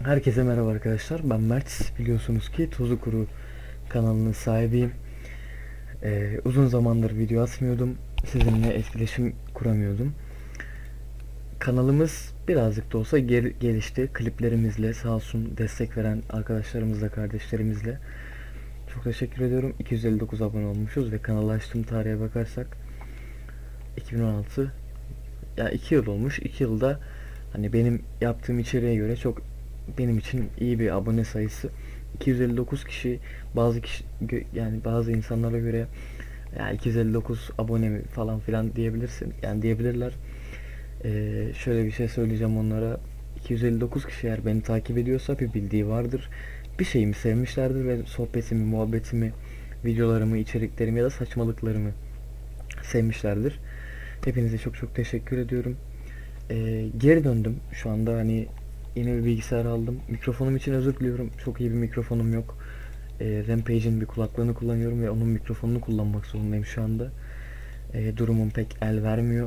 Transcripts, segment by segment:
Herkese merhaba arkadaşlar. Ben Mert. Biliyorsunuz ki Tuzu Kuru kanalının sahibiyim. Uzun zamandır video atmıyordum. Sizinle etkileşim kuramıyordum. Kanalımız birazcık da olsa gelişti. Kliplerimizle, sağ olsun destek veren arkadaşlarımızla, kardeşlerimizle. Çok teşekkür ediyorum. 259 abone olmuşuz ve kanalı açtığım tarihe bakarsak 2016, ya 2 yıl olmuş. 2 yılda hani benim yaptığım içeriğe göre çok, benim için iyi bir abone sayısı. 259 kişi, bazı kişi yani bazı insanlara göre ya 259 abone mi falan filan diyebilirsin. Yani diyebilirler. Şöyle bir şey söyleyeceğim onlara. 259 kişi eğer beni takip ediyorsa bir bildiği vardır. Bir şeyimi sevmişlerdir ve sohbetimi, muhabbetimi, videolarımı, içeriklerimi ya da saçmalıklarımı sevmişlerdir. Hepinize çok çok teşekkür ediyorum. Geri döndüm. Şu anda hani yeni bir bilgisayar aldım. Mikrofonum için özür diliyorum. Çok iyi bir mikrofonum yok. Rampage'in bir kulaklığını kullanıyorum ve onun mikrofonunu kullanmak zorundayım şu anda. Durumum pek el vermiyor.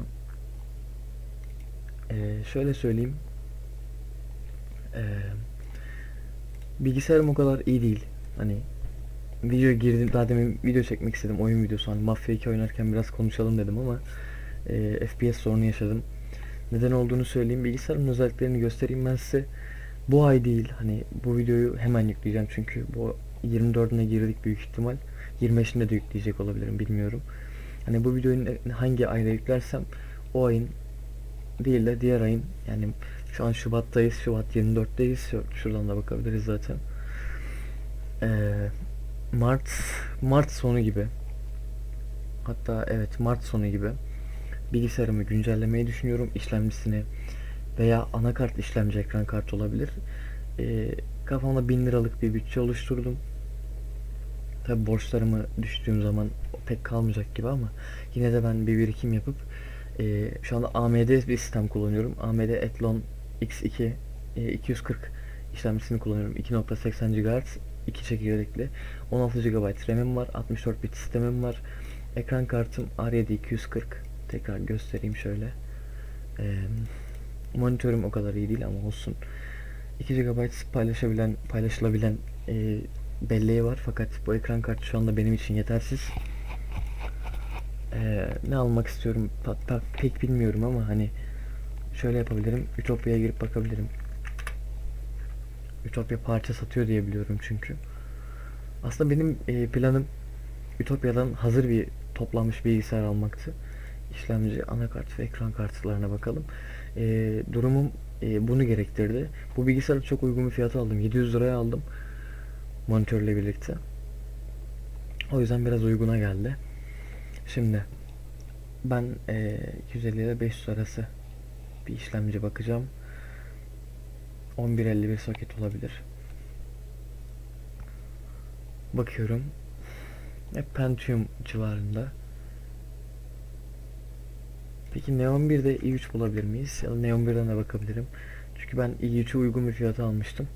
Şöyle söyleyeyim. Ee, Bilgisayarım o kadar iyi değil. Hani video girdim, daha demin video çekmek istedim. Oyun videosu. Hani Mafya 2 oynarken biraz konuşalım dedim ama FPS sorunu yaşadım. Neden olduğunu söyleyeyim. Bilgisayarın özelliklerini göstereyim ben size. Bu ay değil. Hani bu videoyu hemen yükleyeceğim çünkü bu 24'üne girdik büyük ihtimal. 25'inde de yükleyecek olabilirim, bilmiyorum. Hani bu videoyu hangi ayda yüklersem o ayın değil de diğer ayın, yani şu an Şubat'tayız. Şubat 24'teyiz. Şuradan da bakabiliriz zaten. Ee, Mart Mart sonu gibi. Hatta evet, Mart sonu gibi bilgisayarımı güncellemeyi düşünüyorum. İşlemcisini veya anakart, işlemci, ekran kartı olabilir. Ee, Kafamda 1000 liralık bir bütçe oluşturdum. Tabi borçlarımı düştüğüm zaman pek kalmayacak gibi ama yine de ben bir birikim yapıp şu anda AMD bir sistem kullanıyorum. AMD Athlon X2 240 işlemcisini kullanıyorum. 2.80 GHz 2 çekirdekli. 16 GB RAM'im var. 64 bit sistemim var. Ekran kartım R7 240. Tekrar göstereyim şöyle. E, Monitörüm o kadar iyi değil ama olsun. 2 GB paylaşılabilen belleği var, fakat bu ekran kartı şu anda benim için yetersiz. Ne almak istiyorum pek bilmiyorum ama hani şöyle yapabilirim. Ütopya'ya girip bakabilirim. Ütopya parça satıyor diye biliyorum çünkü. Aslında benim planım Ütopya'dan hazır bir toplanmış bilgisayar almaktı. İşlemci, anakart ve ekran kartlarına bakalım. Durumum bunu gerektirdi. Bu bilgisayarı çok uygun bir fiyata aldım. 700 liraya aldım monitörle birlikte. O yüzden biraz uyguna geldi. Şimdi ben 250 ile 500 arası bir işlemci bakacağım. 1151 soket olabilir. Bakıyorum. Hep Pentium civarında. Peki Neon 1'de i3 bulabilir miyiz? Ya da Neon 1'den de bakabilirim. Çünkü ben i3'ü uygun bir fiyata almıştım.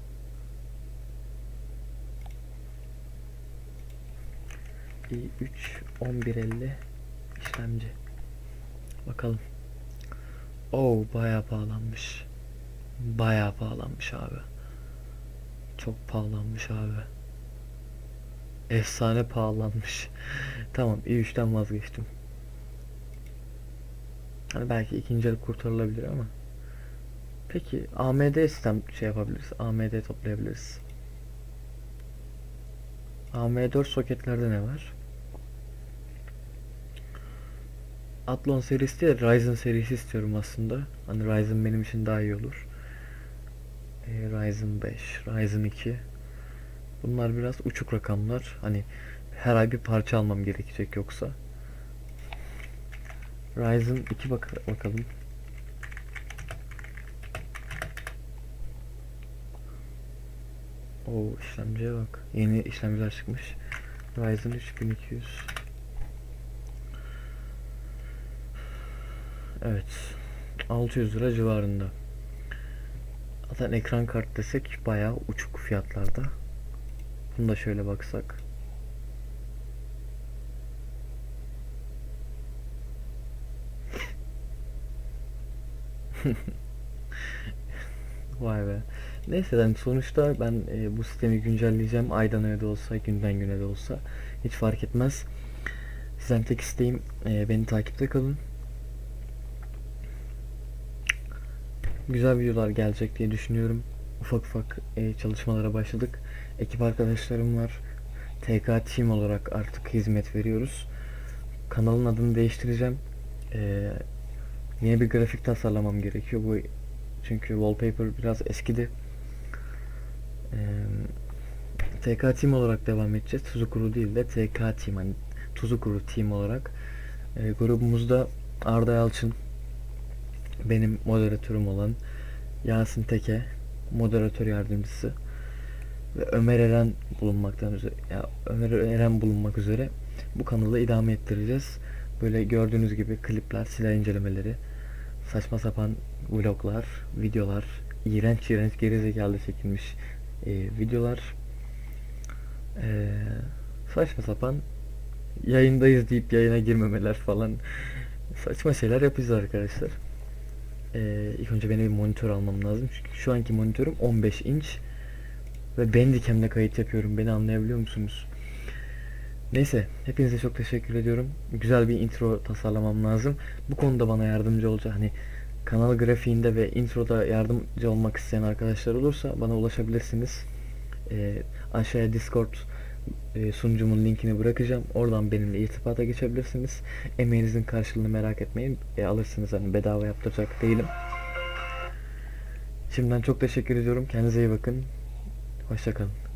i3 1150 işlemci. Bakalım. Oo, bayağı pahalanmış. Bayağı pahalanmış abi. Çok pahalanmış abi. Efsane pahalanmış. Tamam, i3'ten vazgeçtim. Hani belki ikinci el kurtarılabilir ama. Peki AMD sistem şey yapabiliriz. AMD toplayabiliriz. AM4 soketlerde ne var? Athlon serisi değil, Ryzen serisi istiyorum aslında. Hani Ryzen benim için daha iyi olur. Ryzen 5, Ryzen 2. Bunlar biraz uçuk rakamlar. Hani her ay bir parça almam gerekecek yoksa. Ryzen 2 bakalım. O işlemciye bak. Yeni işlemciler çıkmış. Ryzen 3200. Evet. 600 lira civarında. Zaten ekran kart desek bayağı uçuk fiyatlarda. Bunu da şöyle baksak. Vay be. Neyse yani sonuçta ben bu sistemi güncelleyeceğim. Aydan aya da olsa, günden güne de olsa hiç fark etmez. Sizden tek isteğim beni takipte kalın. Güzel videolar gelecek diye düşünüyorum. Ufak ufak çalışmalara başladık. Ekip arkadaşlarım var. TK Team olarak artık hizmet veriyoruz. Kanalın adını değiştireceğim. Yeni bir grafik tasarlamam gerekiyor. Bu çünkü wallpaper biraz eskidi. TK Team olarak devam edeceğiz. Tuzukuru değil de TK Team, hani Tuzukuru Team olarak. Grubumuzda Arda Yalçın, benim moderatörüm olan Yasin Teke, moderatör yardımcısı ve Ömer Eren bulunmak üzere bu kanalı idame ettireceğiz. Böyle gördüğünüz gibi klipler, silah incelemeleri, saçma sapan vloglar, videolar, iğrenç gerizekalı çekilmiş videolar, saçma sapan yayındayız deyip yayına girmemeler falan, saçma şeyler yapacağız arkadaşlar. İlk önce benim bir monitör almam lazım çünkü şu anki monitörüm 15 inç ve Bandicam'le kayıt yapıyorum. Beni anlayabiliyor musunuz? Neyse, hepinize çok teşekkür ediyorum. Güzel bir intro tasarlamam lazım. Bu konuda bana yardımcı olacak, hani kanal grafiğinde ve introda yardımcı olmak isteyen arkadaşlar olursa bana ulaşabilirsiniz. Aşağıya Discord sunucumun linkini bırakacağım. Oradan benimle irtibata geçebilirsiniz. Emeğinizin karşılığını merak etmeyin. Alırsınız, hani bedava yaptıracak değilim. Şimdiden çok teşekkür ediyorum. Kendinize iyi bakın. Hoşça kalın.